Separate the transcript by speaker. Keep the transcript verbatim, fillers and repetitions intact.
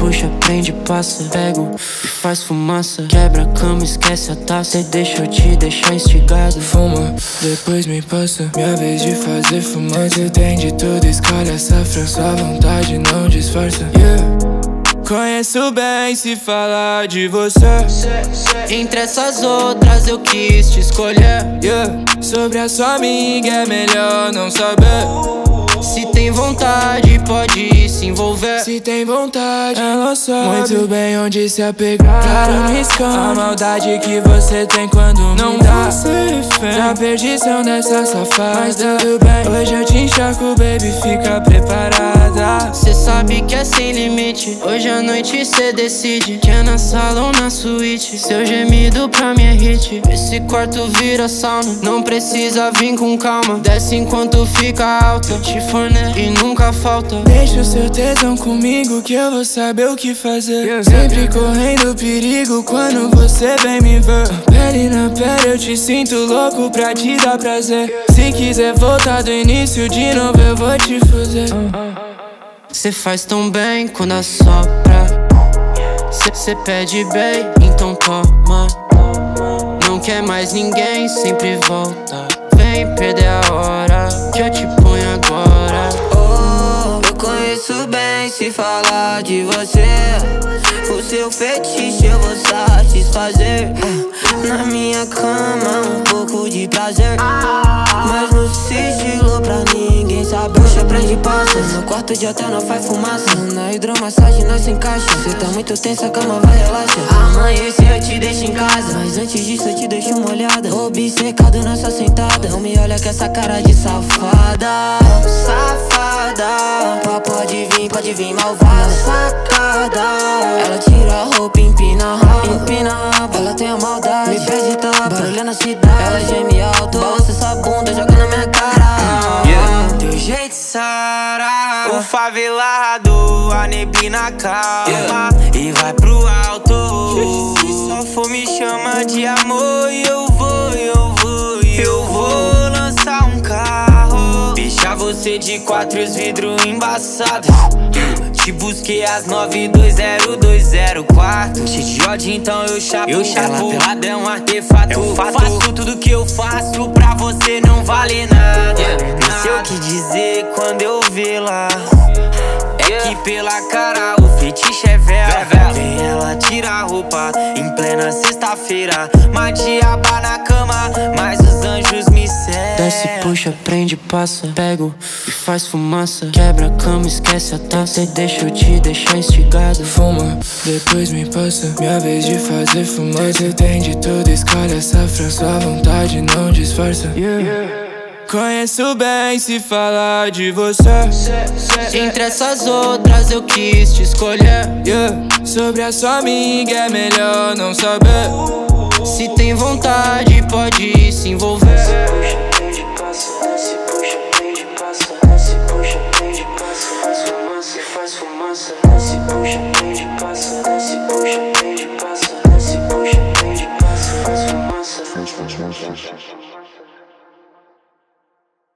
Speaker 1: puxa, prende, passa. Pego e faz fumaça. Quebra a cama, esquece a taça. Deixa eu te deixar instigado.
Speaker 2: Fuma, depois me passa. Minha vez de fazer fumaça. Tem de tudo, escolhe a safra. Sua vontade não disfarça. Yeah. Conheço bem se falar de você.
Speaker 1: Entre essas outras eu quis te escolher.
Speaker 2: Yeah. Sobre a sua amiga é melhor não saber.
Speaker 1: Se tem vontade, pode se envolver.
Speaker 2: Se tem vontade, ela sabe muito bem onde se apegar. Pra não riscar a maldade que você tem quando não me dá. Na perdição dessa safada, mas tudo bem, hoje eu te enxergo, baby, fica preparada.
Speaker 1: Cê sabe que é sem limite. Hoje à noite cê decide. Que é na sala ou na suíte. Seu gemido pra mim é hit. Esse quarto vira sauna. Não precisa vir com calma. Desce enquanto fica alta. Te forne e nunca falta.
Speaker 2: Deixa o seu tesão comigo que eu vou saber o que fazer. Sempre correndo perigo quando você vem me ver. Pele na pele eu te sinto louco pra te dar prazer. Se quiser voltar do início de novo eu vou te fazer.
Speaker 1: Cê faz tão bem quando assopra. Cê, cê pede bem, então toma. Não quer mais ninguém, sempre volta. Vem perder a hora que eu te ponho agora.
Speaker 3: Oh, eu conheço bem se falar de você. O seu fetiche eu vou satisfazer. Na minha cama um pouco de prazer, mas no sigilo pra ninguém saber. Puxa, prende, passa. No quarto de hotel não faz fumaça. Na hidromassagem nós se encaixa. Cê tá muito tensa, a cama vai relaxar. Amanhece eu te deixo em casa, mas antes disso eu te deixo uma olhada. Obcecado nessa sentada. Não me olha com essa cara de safada. Safada, pá, pode vir, pode vir malvada. Sacada, ela tira a roupa, empina a raba. Empina a raba, ela tem a maldade. Me pede tapa, barulho na cidade. Ela geme alto, balança essa bunda, joga na minha cara. Yeah. Teu jeito Sara,
Speaker 4: o favelado, a neblina calma,
Speaker 3: yeah.
Speaker 4: E vai pro alto. Se só for me chama de amor, eu vou, eu vou, eu vou lançar um carro. Deixar você de quatro e os vidros embaçados. Te busquei às nove, dois zero dois zero quatro. Cheio de ódio, então eu chapo. Eu chapo. Ela pelada é um artefato. É um fato. Faço tudo que eu faço pra você não valer nada. Yeah. Não sei o que dizer quando eu vê lá. É yeah. Que pela cara o fetiche é vela. Vem ela tira a roupa em plena sexta-feira. Matiaba na cama, mas os anjos me seguem.
Speaker 1: Desce, puxa, prende, passa. Pego e faz fumaça. Quebra a cama, esquece a taça. Deixa eu te deixar instigado.
Speaker 2: Fuma, depois me passa. Minha vez de fazer fumaça. Tem de tudo, escolhe a safra. Sua vontade não disfarça. Yeah. Conheço bem se falar de você.
Speaker 1: Entre essas outras eu quis te escolher.
Speaker 2: Yeah. Sobre a sua amiga é melhor não saber.
Speaker 1: Se tem vontade, pode se envolver.